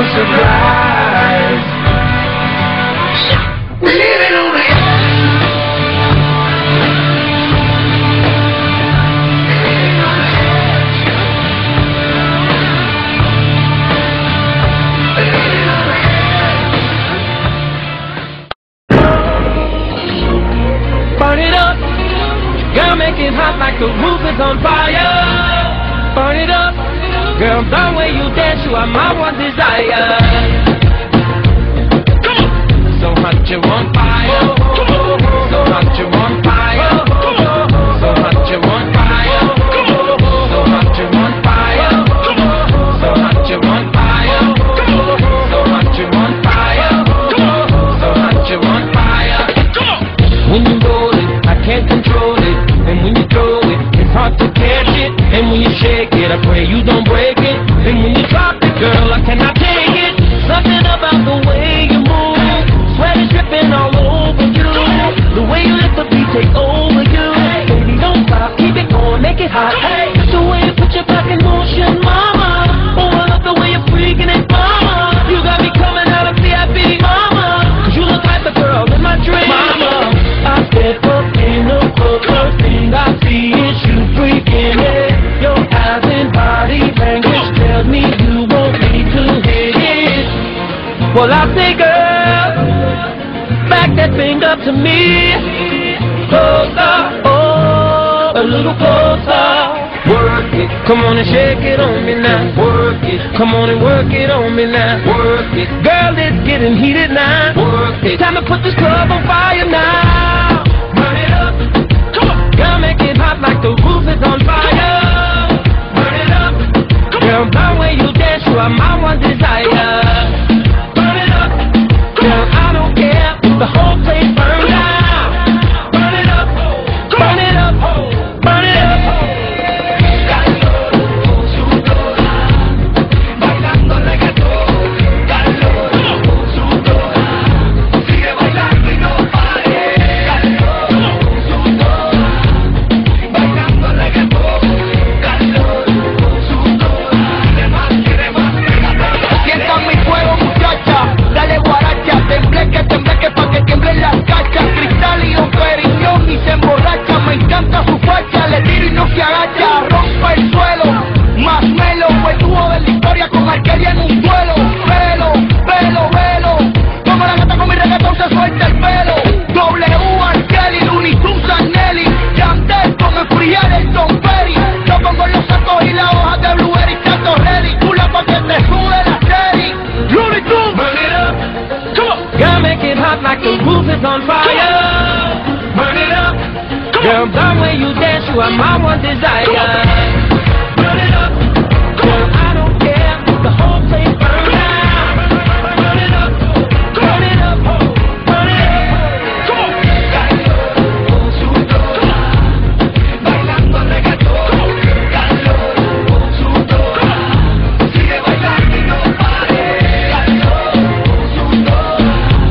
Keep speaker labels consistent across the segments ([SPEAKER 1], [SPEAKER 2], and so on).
[SPEAKER 1] surprise. We're living on the edge.
[SPEAKER 2] Burn it up, girl, make it hot like the roof is on fire. Burn it up, girl, the way you dance, you are my one desire. So hot you on fire, so hot you on fire, so hot you on fire, so hot you on fire, so hot you on fire, so hot you on fire, so hot you on fire. When you roll it, I can't control it, and when you throw it, it's hard to catch it, and when you shake it, I pray you don't break it, and when you drop it, girl, I cannot take it. Something about the way you move, sweat is dripping all over you, the way you let the beat take over you. Baby, don't stop, keep it going, make it hot. Hey, the way you put your back in motion, mama. Oh, I love the way you're freaking it, mama. You got me coming out of VIP, mama, 'cause you look like the girl in my dream, mama. I step up in the club, first thing I see is you freaking it. Your eyes and body language tells me you want me to hit it. Well, I say, girl, back that thing up to me. Closer, oh, a little closer. Work it, come on and shake it on me now. Work it, come on and work it on me now. Work it, girl, it's getting heated now. Work it, time to put this club on fire now. Burn it up, come on, girl, make it hot like the roof is on fire. Burn it up, girl, the way you dance, you are my one desire. Burn it up, girl, I don't care if the whole place burns down. Burn it up, burn it up, burn it up. Like the roof is on fire. Burn it up, girl, the way you dance, you are my one desire. Burn it up, girl, I don't care if the whole place burns down. Burn it up, burn it up, burn it up. Come on. Bailando reggaetón, calor, sudor, sigue bailando y no pare. Calor, sudor.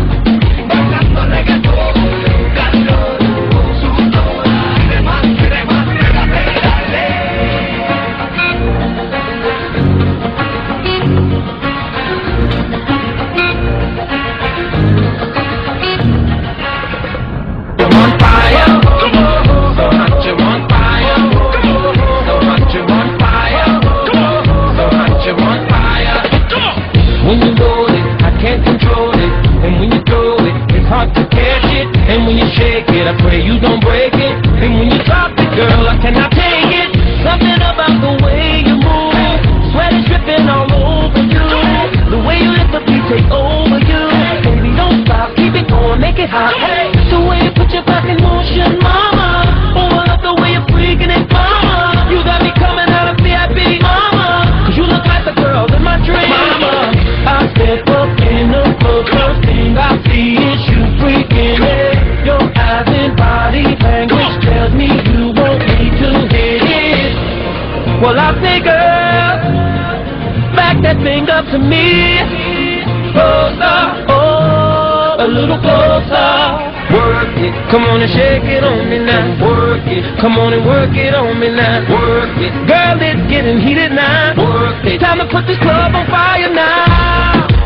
[SPEAKER 2] When you roll it, I can't control it, and when you throw it, it's hard to catch it, and when you shake it, I pray you don't break it, and when you drop it, girl, I cannot take it. Something about the way you move, sweat is dripping all over you, the way you let the beat take over you. Baby, don't stop, keep it going, make it hot. Hey, the way you put your back in motion, mama. Oh, I love the way you're freaking it, mama. You got me coming out of VIP, mama, 'cause you look like the girl in my dream, mama. I step up in the club, first thing I see is you freaking it. Your eyes and body language tells me you want me to hit it. Well, I say, girl, back that thing up to me. Closer, oh, a little closer. Work it, come on and shake it on me now. Work it, come on and work it on me now. Work it, girl, it's getting heated now. Work it, time to put this club on fire now.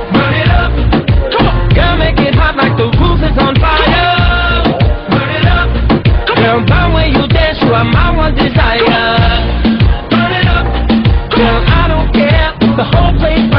[SPEAKER 2] way you dance, you are my one desire. Turn it up, girl, I don't care if the whole place